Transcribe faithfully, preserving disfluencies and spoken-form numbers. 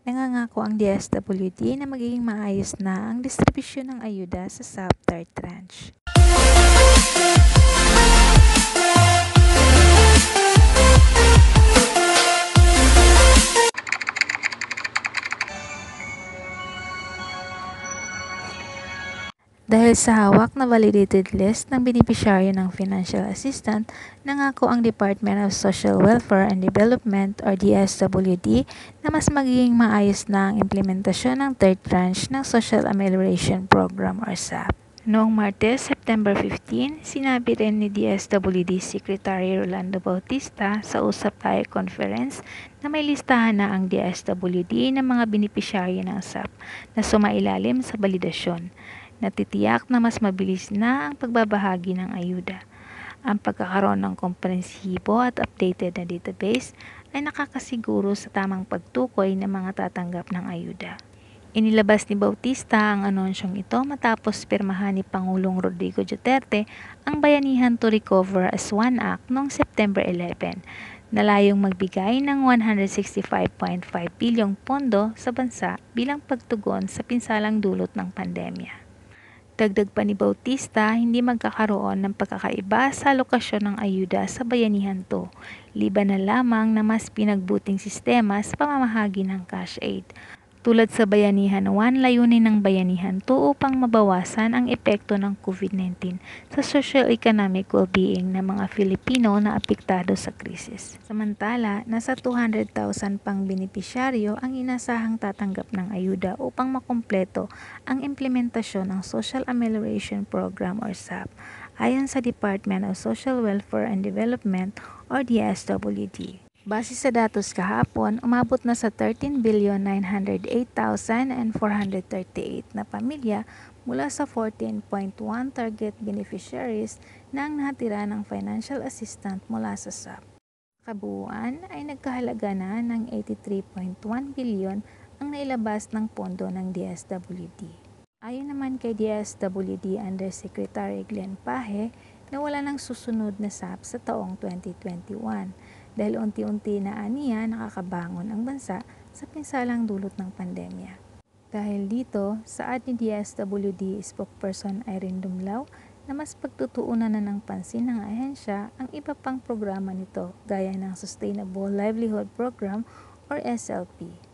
Nangangako ang D S W D na magiging maayos na ang distribusyon ng ayuda sa S A P third tranche. Dahil sa hawak na validated list ng benepisyaryo ng financial assistance, nangako ang Department of Social Welfare and Development or D S W D na mas magiging maayos na ang implementasyon ng third tranche ng Social Amelioration Program or S A P. Noong Martes, September fifteen, sinabi rin ni D S W D Secretary Rolando Bautista sa Usap Tayo Conference na may listahan na ang D S W D ng mga benepisyaryo ng S A P na sumailalim sa balidasyon. Natitiyak na mas mabilis na ang pagbabahagi ng ayuda. Ang pagkakaroon ng komprehensibo at updated na database ay nakakasiguro sa tamang pagtukoy ng mga tatanggap ng ayuda. Inilabas ni Bautista ang anonsyong ito matapos pirmahan ni Pangulong Rodrigo Duterte ang Bayanihan to Recover as One Act noong September eleven, na layong magbigay ng one hundred sixty-five point five bilyong pondo sa bansa bilang pagtugon sa pinsalang dulot ng pandemya. Dagdag pa ni Bautista, hindi magkakaroon ng pagkakaiba sa alokasyon ng ayuda sa bayanihan to, liban na lamang na mas pinagbuting sistema sa pamamahagi ng cash aid. Tulad sa Bayanihan one, layunin ng Bayanihan two upang mabawasan ang epekto ng COVID nineteen sa socio-economic well-being ng mga Filipino na apektado sa krisis. Samantala, nasa two hundred thousand pang benepisyaryo ang inasahang tatanggap ng ayuda upang makumpleto ang implementasyon ng Social Amelioration Program or S A P, ayon sa Department of Social Welfare and Development or D S W D. Base sa datos kahapon, umabot na sa thirteen billion nine hundred eight thousand four hundred thirty-eight na pamilya mula sa fourteen point one target beneficiaries na ang natira ng financial assistance mula sa S A P. Kabuuan ay nagkahalaga na ng eighty-three point one billion ang nailabas ng pondo ng D S W D. Ayon naman kay D S W D Undersecretary Glenn Paje, na wala nang susunod na S A P sa taong twenty twenty-one dahil unti-unti na aniya nakakabangon ang bansa sa pinsalang dulot ng pandemya. Dahil dito, saad ni D S W D spokesperson Irene Dumlao na mas pagtutuunan na ng pansin ng ahensya ang iba pang programa nito gaya ng Sustainable Livelihood Program or S L P.